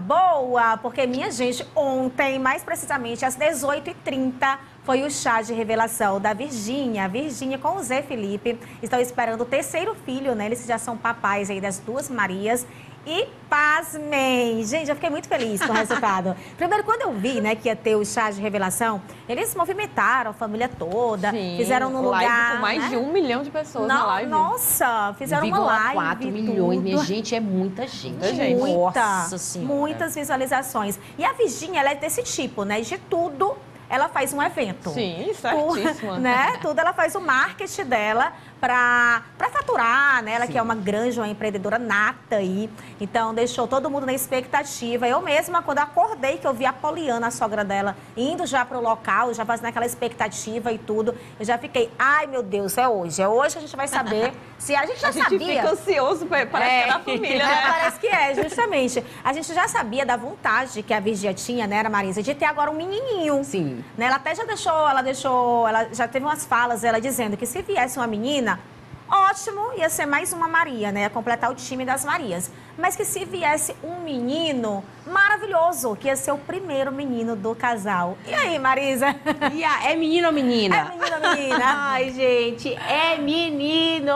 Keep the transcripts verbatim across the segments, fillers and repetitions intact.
boa, porque, minha gente, ontem, mais precisamente às dezoito e trinta, foi o chá de revelação da Virgínia. A Virgínia com o Zé Felipe estão esperando o terceiro filho, né? Eles já são papais aí das duas Marias. E pasmem! Gente, eu fiquei muito feliz com o resultado. Primeiro, quando eu vi, né, que ia ter o chá de revelação, eles movimentaram a família toda, Sim, fizeram no live lugar, com mais né? de um milhão de pessoas Não, na live. Nossa, fizeram uma live. quatro milhões, minha gente, é muita gente. Muita gente. Muita, Nossa Senhora. muitas visualizações. E a Virgínia, ela é desse tipo, né? De tudo, ela faz um evento. Sim, certíssima. Tu, né? Tudo ela faz o marketing dela para faturar, né? Ela Sim. que é uma grande, uma empreendedora nata aí. Então, deixou todo mundo na expectativa. Eu mesma, quando acordei, que eu vi a Poliana, a sogra dela, indo já para o local, já fazendo aquela expectativa e tudo, eu já fiquei, ai, meu Deus, é hoje. É hoje que a gente vai saber se a gente já A gente sabia. fica ansioso, parece É. que é da família, É, né? parece que é, justamente. A gente já sabia da vontade que a Virgínia tinha, né, era Marisa, de ter agora um menininho. Sim. Né? Ela até já deixou, ela deixou, ela já teve umas falas, ela dizendo que se viesse uma menina, ótimo, ia ser mais uma Maria, né? Ia completar o time das Marias. Mas que se viesse um menino, maravilhoso, que ia ser o primeiro menino do casal. E aí, Marisa? E a, é menino ou menina? É menino ou menina? Ai, gente, é menino!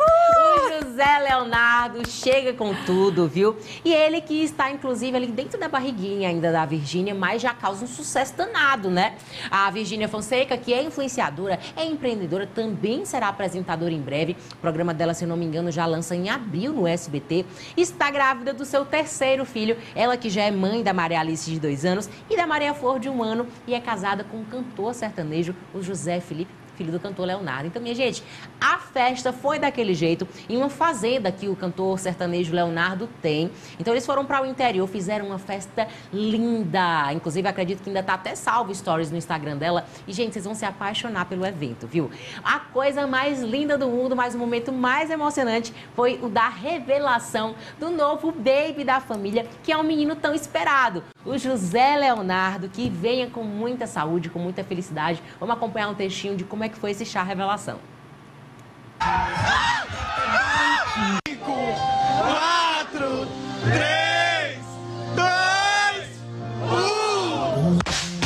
O José Leonardo chega com tudo, viu? E ele que está, inclusive, ali dentro da barriguinha ainda da Virgínia, mas já causa um sucesso danado, né? A Virgínia Fonseca, que é influenciadora, é empreendedora, também será apresentadora em breve. O programa dela, se não me engano, já lança em abril no S B T. Está grávida do seu terceiro filho. Ela que já é mãe da Maria Alice, de dois anos, e da Maria Flor, de um ano, e é casada com o cantor sertanejo, o José Felipe, filho do cantor Leonardo. Então, minha gente, a festa foi daquele jeito, em uma fazenda que o cantor sertanejo Leonardo tem. Então, eles foram para o interior, fizeram uma festa linda. Inclusive, acredito que ainda tá até salvo stories no Instagram dela. E, gente, vocês vão se apaixonar pelo evento, viu? A coisa mais linda do mundo, mas o momento mais emocionante foi o da revelação do novo baby da família, que é um menino tão esperado, o José Leonardo, que venha com muita saúde, com muita felicidade. Vamos acompanhar um textinho de como é que foi esse chá revelação. cinco, quatro, três, dois, um.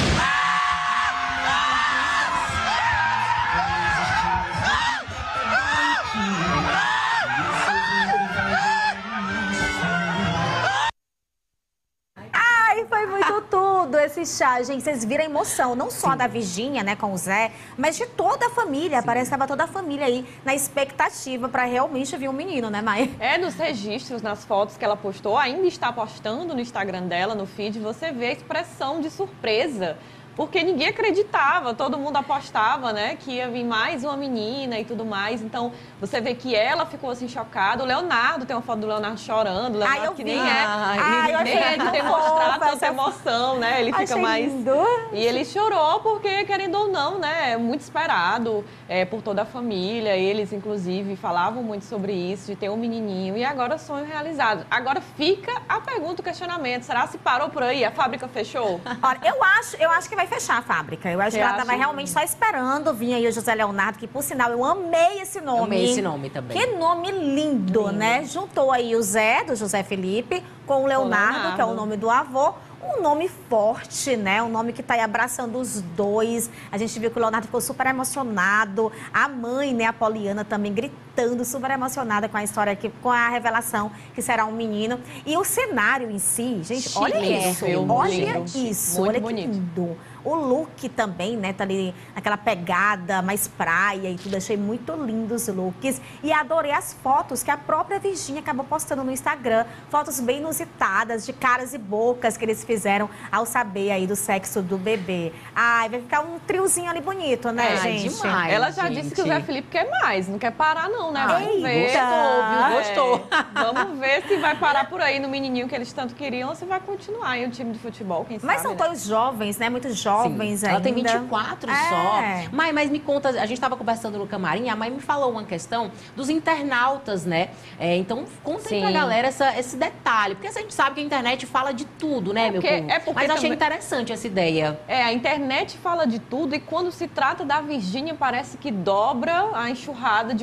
Ai, foi muito tudo esse chá, gente. Vocês viram a emoção, não só Sim. da Virgínia, né, com o Zé, mas de toda a família. Sim. Parece que estava toda a família aí na expectativa para realmente vir um menino, né, Maia? É, nos registros, nas fotos que ela postou, ainda está postando no Instagram dela, no feed, você vê a expressão de surpresa. Porque ninguém acreditava, todo mundo apostava, né, que ia vir mais uma menina e tudo mais. Então, você vê que ela ficou assim chocada. O Leonardo, tem uma foto do Leonardo chorando. O Leonardo Ai, eu que vi. nem é, Ai, eu nem achei é de tão ter fofa mostrado tanta essa- emoção, né? Ele fica Achei mais... lindo. E ele chorou porque, querendo ou não, né, é muito esperado é, por toda a família. Eles, inclusive, falavam muito sobre isso, de ter um menininho. E agora, sonho realizado. Agora fica a pergunta, o questionamento. Será se parou por aí? A fábrica fechou? Olha, eu acho, eu acho que vai fechar a fábrica. Eu acho Você que ela acha? estava realmente só esperando vir aí o José Leonardo, que, por sinal, eu amei esse nome. Amei esse nome também. Que nome lindo, né? Juntou aí o Zé, do José Felipe, com o Leonardo, Leonardo. que é o nome do avô. Um nome forte, né? Um nome que tá aí abraçando os dois. A gente viu que o Leonardo ficou super emocionado. A mãe, né, a Poliana, também gritando, super emocionada com a história, aqui, com a revelação que será um menino. E o cenário em si, gente, olha isso. Chique, Olha lindo. isso, Muito olha bonito. que lindo. O look também, né, tá ali aquela pegada mais praia e tudo. Achei muito lindo os looks. E adorei as fotos que a própria Virgínia acabou postando no Instagram. Fotos bem inusitadas, de caras e bocas que eles fizeram ao saber aí do sexo do bebê. Ai, vai ficar um triozinho ali bonito, né, É, gente? demais. Ela já gente. disse que o Zé Felipe quer mais, não quer parar não, né? Vamos Eita. ver. Gostou, viu? Gostou. É, vamos ver se vai parar por aí no menininho que eles tanto queriam ou se vai continuar em um time de futebol, quem Mas sabe, são né? todos jovens, né? Muito jovens Sim. ainda. Ela tem vinte e quatro É. só. Mãe, mas me conta, a gente estava conversando no camarim, a mãe me falou uma questão dos internautas, né? É, então, conta aí Sim. pra galera essa, esse detalhe. Porque a gente sabe que a internet fala de tudo, né, É meu porque- povo? é porque Mas eu achei também- interessante essa ideia. É, a internet fala de tudo e quando se trata da Virgínia parece que dobra a enxurrada de comentários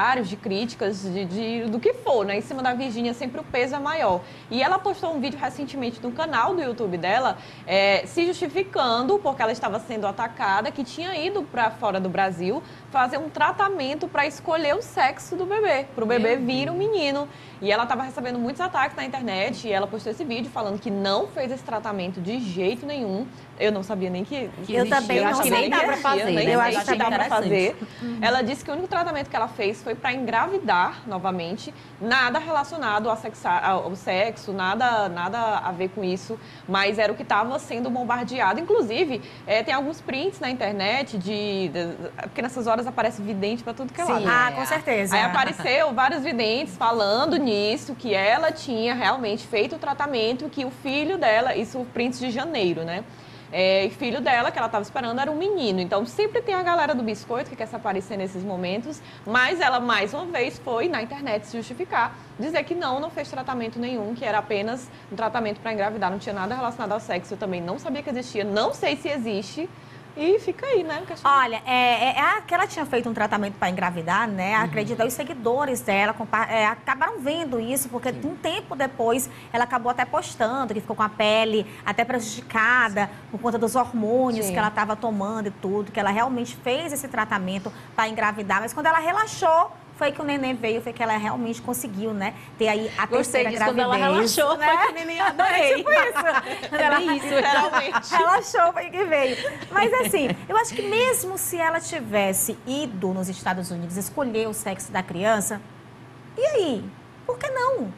comentários, de críticas, de, de- do que for, né? Em cima da Virgínia, sempre o peso é maior. E ela postou um vídeo recentemente no canal do YouTube dela, é, se justificando porque ela estava sendo atacada, que tinha ido para fora do Brasil fazer um tratamento para escolher o sexo do bebê, para o bebê vir um menino. E ela estava recebendo muitos ataques na internet e ela postou esse vídeo falando que não fez esse tratamento de jeito nenhum. Eu não sabia nem que, que Eu existia. também Eu não acho que sabia. nem dá pra existia, fazer, nem né? Eu sei acho se dá pra interessante. fazer. Ela disse que o único tratamento que ela fez foi para engravidar novamente, nada relacionado ao, sexa, ao sexo, nada, nada a ver com isso, mas era o que estava sendo bombardeado. Inclusive, é, tem alguns prints na internet de, de porque nessas horas aparece vidente para tudo que é lado. Sim. né? Ah, É. com certeza. Aí apareceu vários videntes falando nisso, que ela tinha realmente feito o tratamento, que o filho dela, isso prints de janeiro, né? É, e filho dela, que ela estava esperando, era um menino. Então, sempre tem a galera do biscoito que quer se aparecer nesses momentos, mas ela, mais uma vez, foi na internet se justificar, dizer que não, não fez tratamento nenhum, que era apenas um tratamento para engravidar, não tinha nada relacionado ao sexo. Eu também não sabia que existia, não sei se existe. E fica aí, né? Olha, é, é, é que ela tinha feito um tratamento para engravidar, né? Acredito, os seguidores dela compa- é, acabaram vendo isso, porque um tempo depois ela acabou até postando que ficou com a pele até prejudicada por conta dos hormônios Sim. que ela estava tomando e tudo, que ela realmente fez esse tratamento para engravidar, mas quando ela relaxou, foi que o neném veio, foi que ela realmente conseguiu, né? Ter aí a Gostei terceira disso, quando gravidez. ela relaxou, né? foi que o neném adorei. Tipo isso. Quando ela bem isso, realmente. relaxou, foi que veio. Mas assim, eu acho que mesmo se ela tivesse ido nos Estados Unidos escolher o sexo da criança, e aí? Por que não?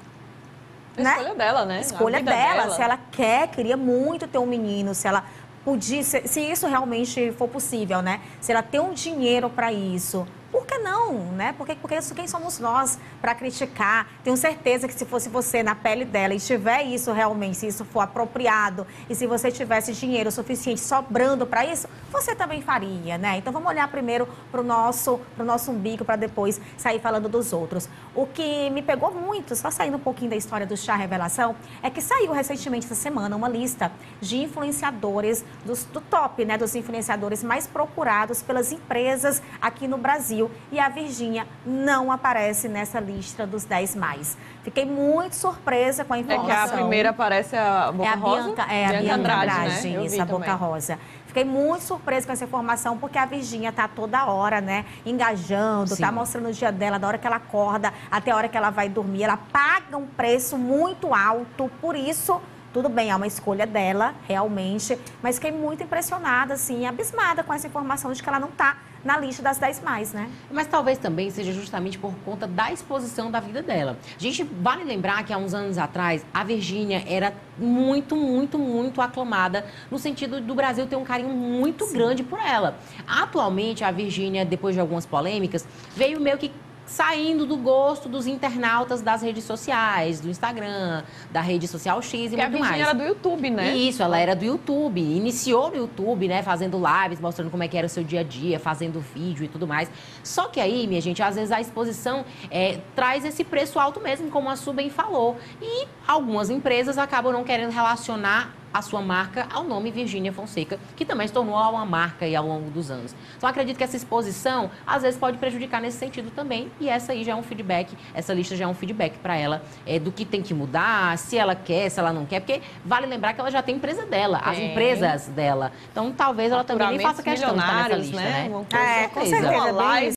A né? escolha dela, né? Escolha A vida dela. Se ela quer, queria muito ter um menino, se ela podia, se, se isso realmente for possível, né? Se ela tem um dinheiro para isso, por que não, né? Porque, porque isso, quem somos nós para criticar? Tenho certeza que se fosse você na pele dela e tiver isso realmente, se isso for apropriado e se você tivesse dinheiro suficiente sobrando para isso, você também faria, né? Então vamos olhar primeiro para o nosso, pro nosso umbigo para depois sair falando dos outros. O que me pegou muito, só saindo um pouquinho da história do Chá Revelação, é que saiu recentemente essa semana uma lista de influenciadores dos, do top, né? Dos influenciadores mais procurados pelas empresas aqui no Brasil. E a Virgínia não aparece nessa lista dos dez mais. Fiquei muito surpresa com a É informação. que a primeira aparece a Boca É a Rosa. Bianca, é a Bianca Andrade, Andrade, né? Eu isso, vi a Boca também. Rosa. Fiquei muito surpresa com essa informação, porque a Virgínia tá toda hora, né, engajando, Sim. tá mostrando o dia dela, da hora que ela acorda até a hora que ela vai dormir. Ela paga um preço muito alto, por isso... Tudo bem, é uma escolha dela, realmente, mas fiquei muito impressionada, assim, abismada com essa informação de que ela não está na lista das dez mais, né? Mas talvez também seja justamente por conta da exposição da vida dela. A gente vale lembrar que há uns anos atrás, a Virgínia era muito, muito, muito aclamada, no sentido do Brasil ter um carinho muito Sim. grande por ela. Atualmente, a Virgínia, depois de algumas polêmicas, veio meio que saindo do gosto dos internautas das redes sociais, do Instagram, da rede social X e Porque a muito Virgínia mais. era do YouTube, né? Isso, ela era do YouTube, iniciou no YouTube, né, fazendo lives, mostrando como é que era o seu dia a dia, fazendo vídeo e tudo mais. Só que aí, minha gente, às vezes a exposição é, traz esse preço alto mesmo, como a Su bem falou. E algumas empresas acabam não querendo relacionar a sua marca ao nome Virgínia Fonseca, que também se tornou uma marca aí ao longo dos anos. Então, acredito que essa exposição, às vezes, pode prejudicar nesse sentido também, e essa aí já é um feedback, essa lista já é um feedback para ela, é, do que tem que mudar, se ela quer, se ela não quer, porque vale lembrar que ela já tem empresa dela, as Tem. empresas dela. Então, talvez ela também nem faça questão de estar nessa Faturamentos lista, milionários, né? né? Uma coisa É, com certeza. certeza, Uma bem live